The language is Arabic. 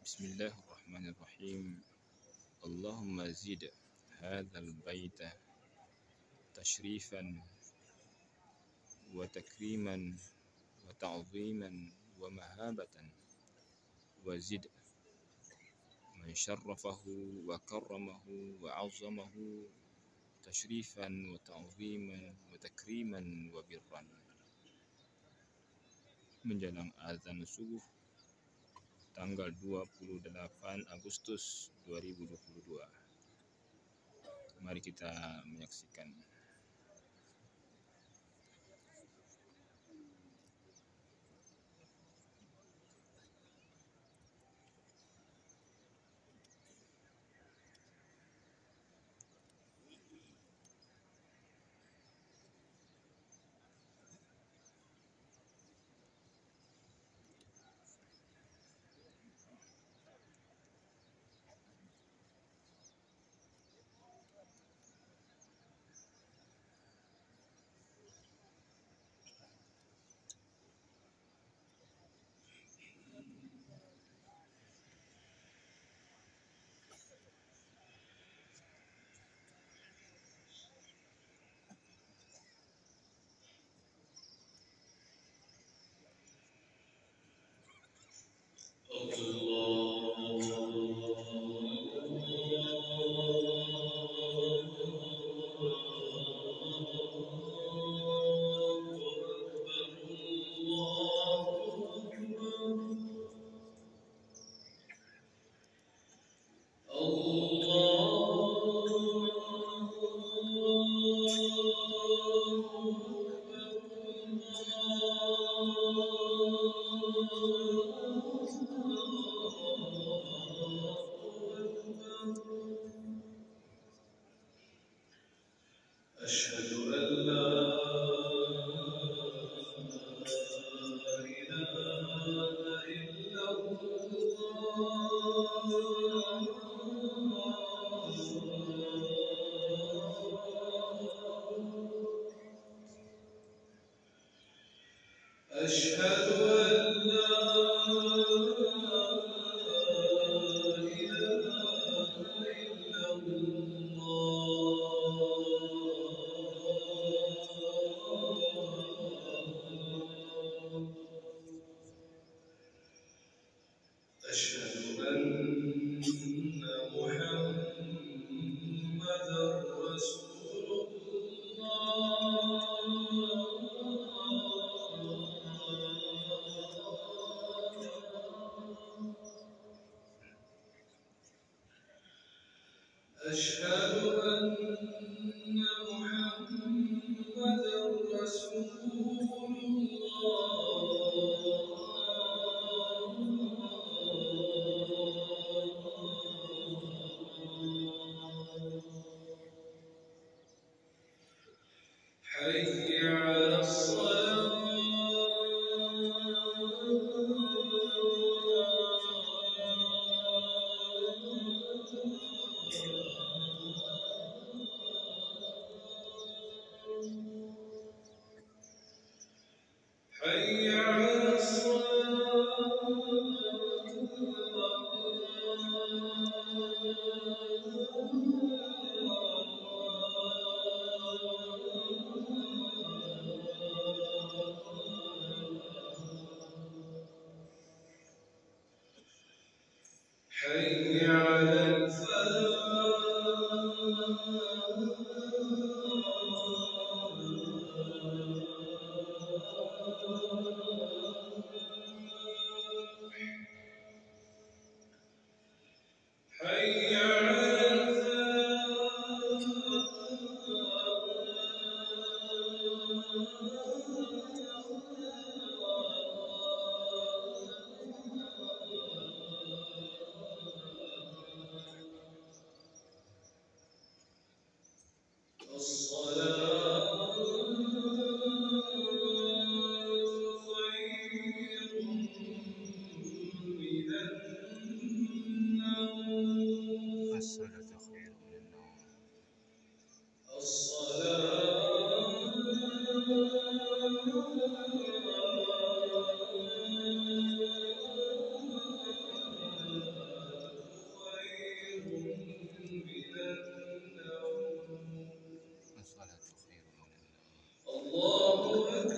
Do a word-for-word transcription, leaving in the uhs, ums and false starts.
بسم الله الرحمن الرحيم. اللهم زد هذا البيت تشريفا وتكريما وتعظيما ومهابة، وزد من شرفه وكرمه وعظمه تشريفا وتعظيما وتكريما وبرا. Menjelang azan subuh tanggal dua puluh delapan Agustus dua ribu dua puluh dua. Mari kita menyaksikan. أشهد أن لا إله إلا الله. أشهد أن لا إله إلا الله. أشهد أن محمدًا رسول الله. أشهد أن محمدًا رسول الله. حي على الصلاة. حي على حي على الفلاح. حي على أكبر